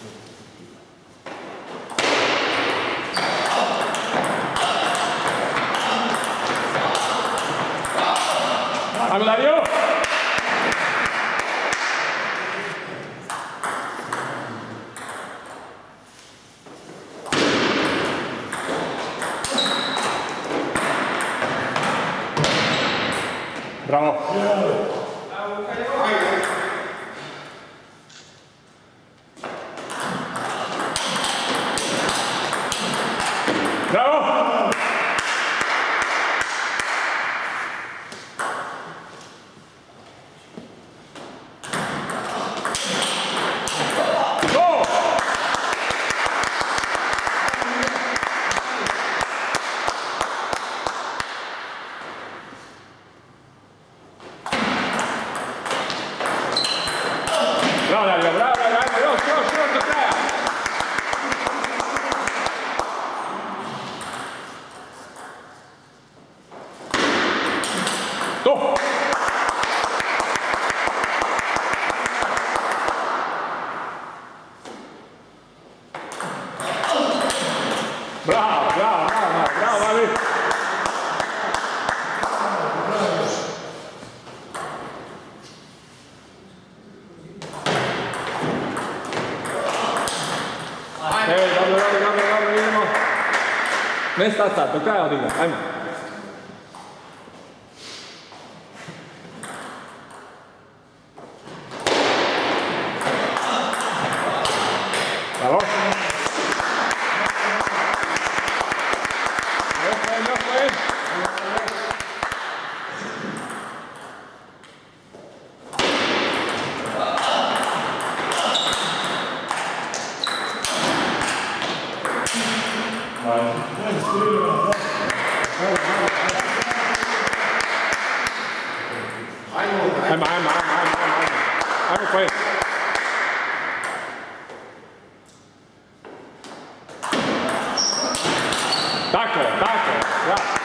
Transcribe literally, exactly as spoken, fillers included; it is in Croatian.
Ajmo Dario! Bravo! Bravo! Bravo Dario, bravo, bravo, još, još, još do kraja! To! Bravo, bravo, bravo, bravo, David! Evo, dobro, dobro, dobro, dobro, idemo. Ne stat sad, do kraja odigra, ajmo. Bravo. Još pojem, još pojem. Ajmo, ajmo, ajmo, ajmo, ajmo. Ajmo pojem. Tako, tako, ja.